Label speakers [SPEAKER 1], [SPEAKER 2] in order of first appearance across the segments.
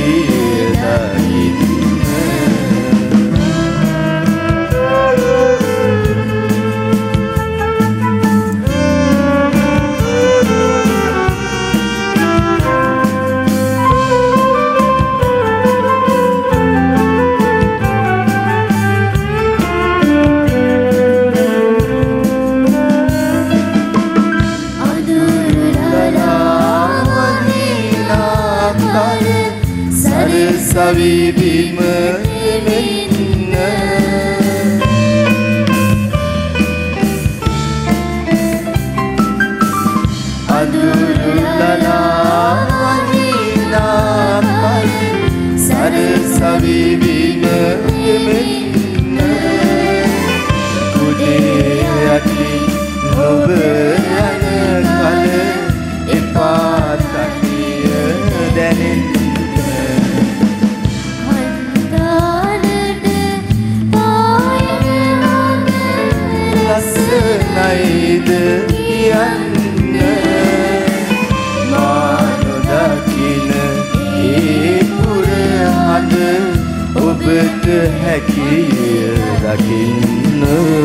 [SPEAKER 1] හැකිය දකින්න සවිබිම මෙන්න අදුරුලලා වහිනා කයි සර සවිබිම මෙන්න කුඩේ යටි ඔබ යන කල එපා තකිය දැනෙන්න නයිද කියන්න මානොදකින ඒ පුරහඳ ඔබට හැකිය දකින්න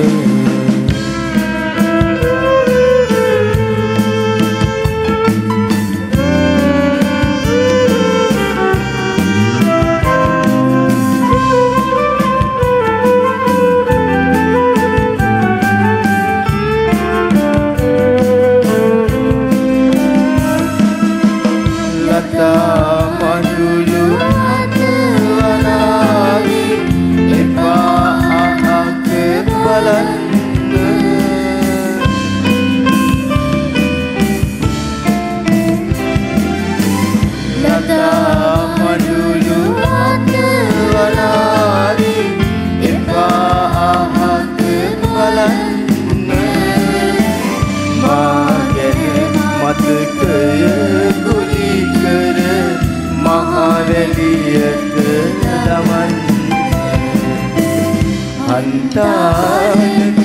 [SPEAKER 1] හන්තානක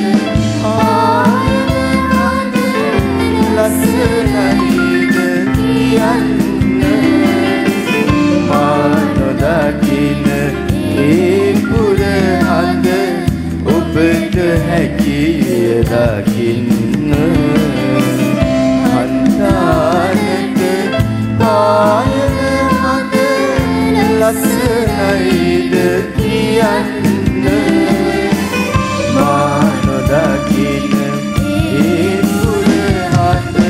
[SPEAKER 1] ආයන ලස්සනයිද කියන්න මානොදකින ඒ පුරහඳ ඔබට හැකිය දකින්න හන්තානක ආයන ලස්සනයිද කියන්න මානොදකින ඒ පුරහඳ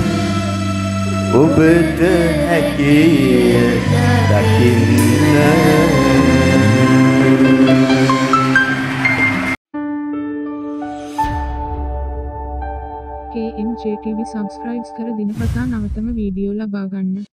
[SPEAKER 1] ඔබට හැකිය දකින්න
[SPEAKER 2] KMJ TV සබ්ස්ක්‍රයිබ් කර දිනපතා නවතම වීඩියෝ ලබා ගන්න.